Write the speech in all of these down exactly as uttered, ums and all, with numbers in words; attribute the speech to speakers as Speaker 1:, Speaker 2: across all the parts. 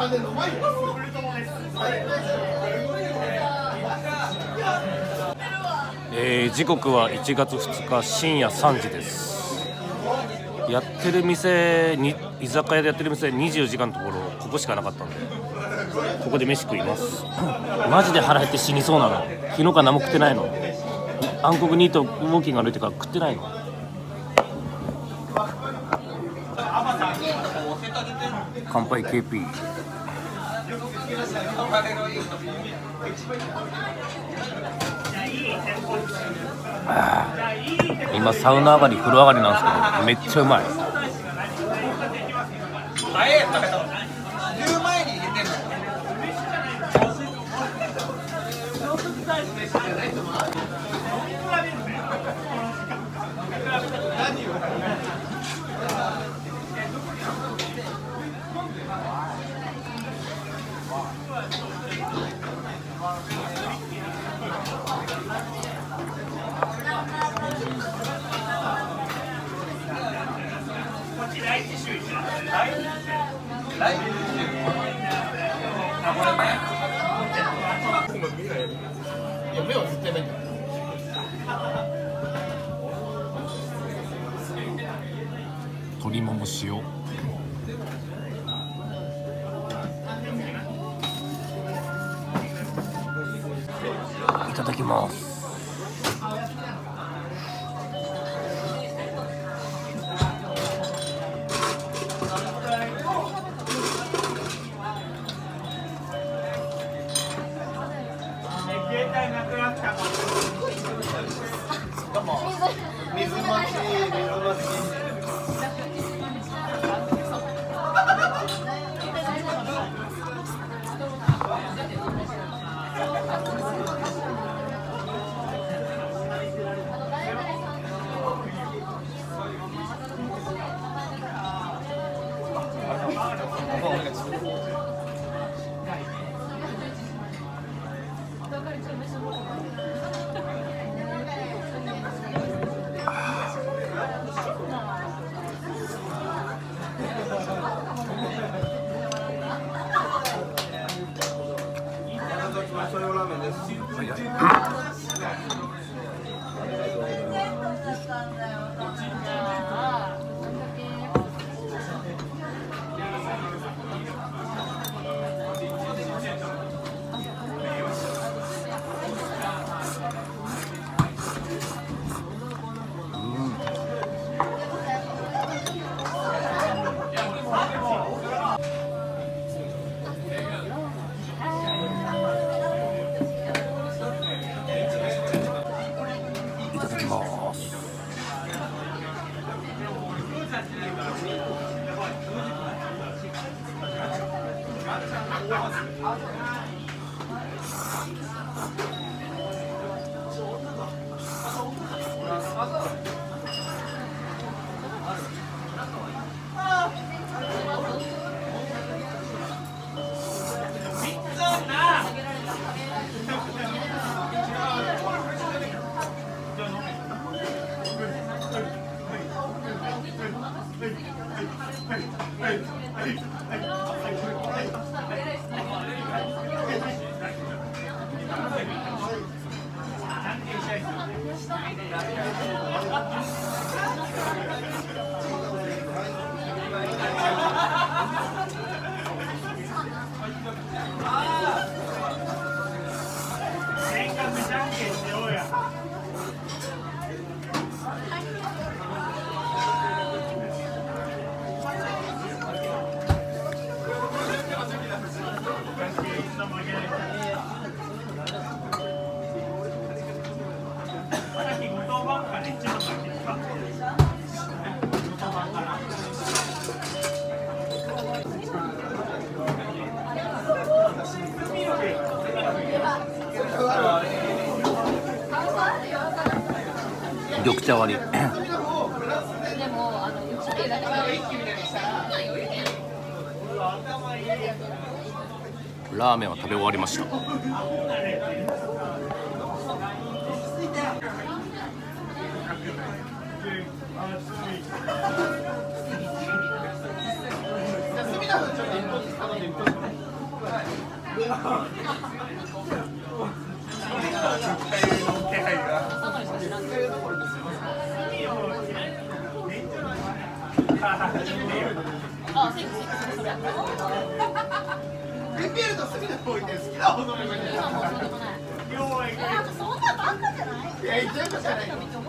Speaker 1: えー、時刻はいちがつふつか深夜さんじです。やってる店に居酒屋でやってる店にじゅうよじかんのところここしかなかったんで、ここで飯食います。マジで腹減って死にそうなの。昨日から何も食ってないの。暗黒ニートウォーキング歩いてから食ってないの。乾杯 ケーピー。あー、今サウナ上がり風呂上がりなんですけどめっちゃうまい。鶏もも塩。いただきます。
Speaker 2: 水水待ち水待ち。
Speaker 1: 緑茶割り。ラーメンは食べ終わりました。
Speaker 2: 休みだ
Speaker 3: リピールと隅の方置いて好きなほどの上に。
Speaker 2: そんなバカじゃない？
Speaker 3: いや、全部じゃない。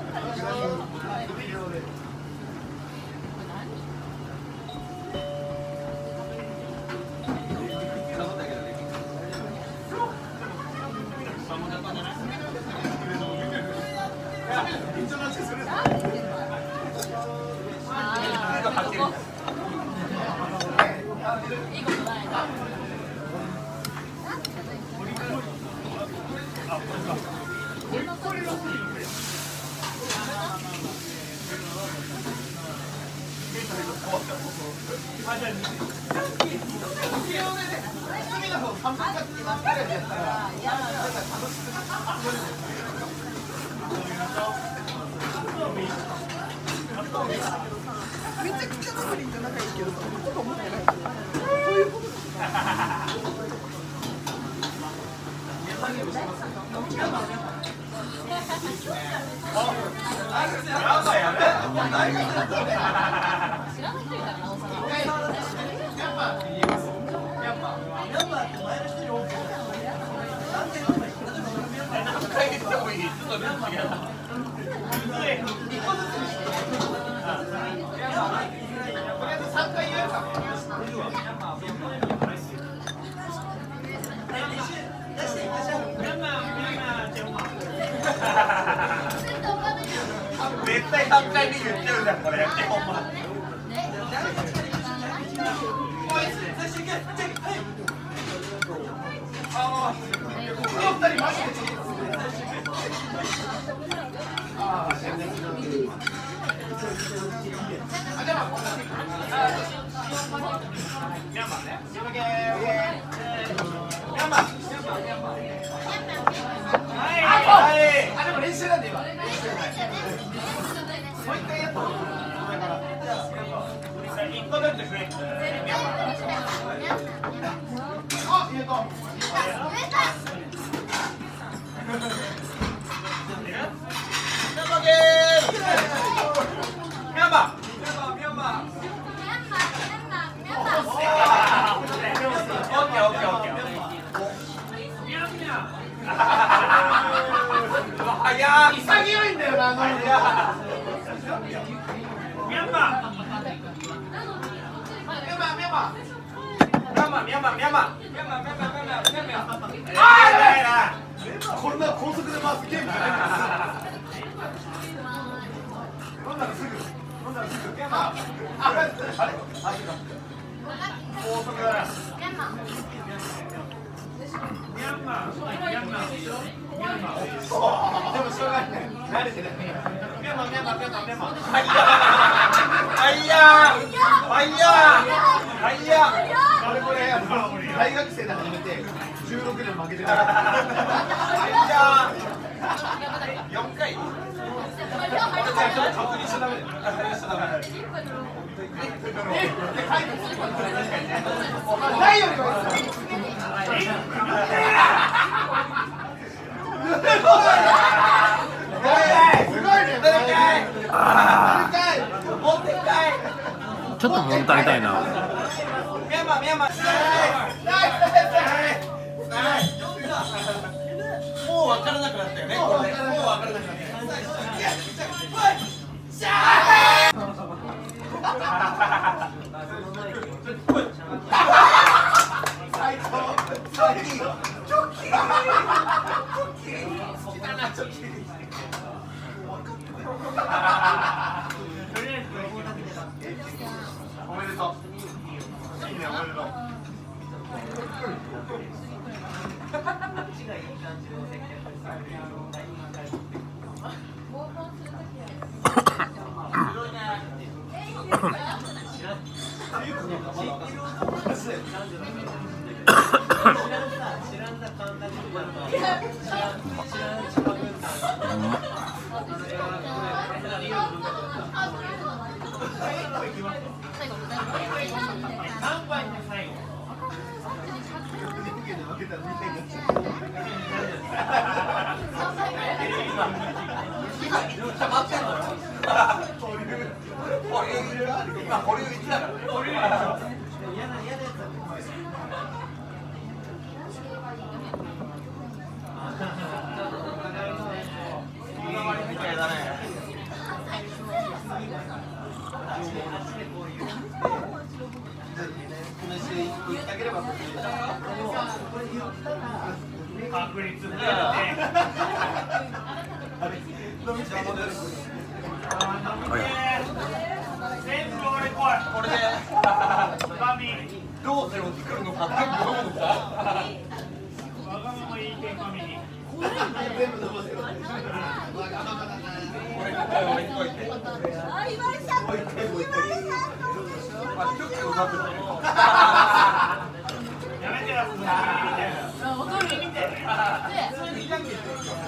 Speaker 2: いいことないな。
Speaker 3: めちゃくちゃマグリンと仲いいけど、そんなこと思ってない。そういうこと絶対さんかいめ言ってるじゃん、これ。ほんま。この二人マジで。ああ、全然。あ、じゃあ、ミャンマーね。ミャンマー。ミャンマー。はい。はい。あ、でも練習なんで今。もう一回やったの。だから。一個ずつ増えて。あ、入れた。潔いんだよな、あのミャンマー。ミャンマー、ミャンマー。ミャンマー、ミャンマー、ミャンマー。ミャンマー、ミャンマー、ミャンマー、ミャンマー、ミャンマー。ああ、やばいな。こんな高速で回すゲームじゃないから。飲んだらすぐ。飲んだらすぐ。ミャンマー。あ、あれ、あ、高速だな。ミャンマー。ミャンマー。ミャンマー。でもしょうがない。慣れてない。ミャンマー、ミャンマー、ミャンマー、ミャンマー。はいやー。はいやー。はいやー。俺これ大学生で始めてじゅうろくねん負けてない。はいやー。よんかい。確認しちゃダメだよ。確認しちゃダメだよ。ないよりはいい。
Speaker 1: ちょっと物足りたいな。
Speaker 3: ミャンマー、ミャンマー。もう分からなくなったよね。もう分からなくなった。最高。最高。チョキ。チョキ。おめでとう。いいね、おめでとう。
Speaker 2: 最後
Speaker 3: 何杯の最後。今保留いちだからね。保留嫌な嫌なやつ。みたいだね。確率増えるね。全部俺来い。これでどうゼロ作るのか全部飲むのか。わがままいい天神に。全部飲ませろ。俺一回置いといて。あ、岩井さん。岩井さん。まあ一つを食べて。やめてよ。あ、わかる。見て。で、見たけど。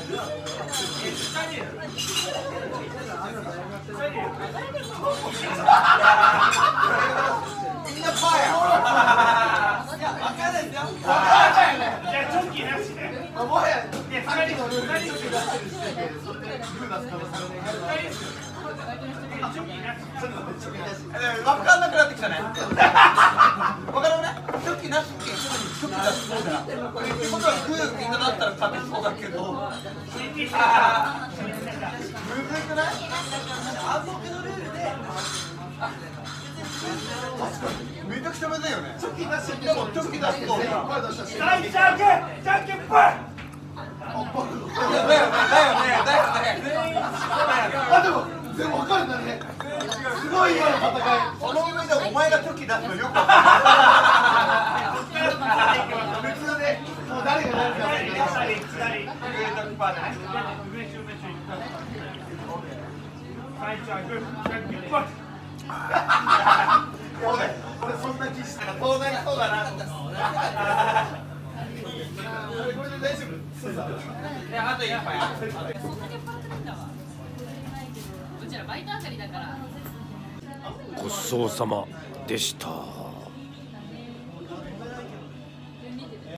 Speaker 3: みんなパーや。いや、わかんないですよ。じゃあチョッキなしで。もはや、ね、さっきのルールにチョッキ出してる時点で、それでグー出す可能性がある。チョッキなし。わかんなくなってきたね。わかるね。チョッキなしってすぐにチョッキ出すそうだな。ってことはグーみんなだったら勝てそうだけど。むずくない？暗黙のルールで。めちゃくちゃむずいよね。チョキ出して、でもチョキ出すと。はい、じゃんけん、じゃんけんぽい。だよね、だよね、だよね。あ、でも、でも分かるんだね。すごい今の戦い。その上でお前がチョキ出すのよく分かる。普通で、もう誰が誰か。左、左、左。上とパーでね。上、上、上。最初はグー、じゃんけんぽい。俺そんな気したらそうなりそうだな。これで大丈夫？いや、あと一杯。
Speaker 2: うちらバイト上がりだから。
Speaker 1: ごちそうさまでした。